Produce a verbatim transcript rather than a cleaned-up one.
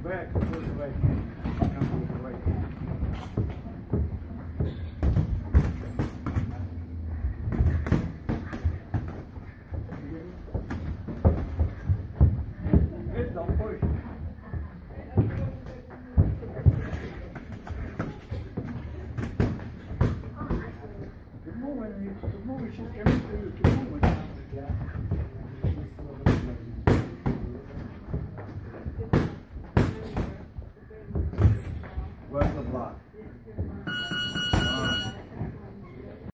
back and push the right hand. Come with the right hand. Just don't push. The moment, the moment she's coming through, the moment.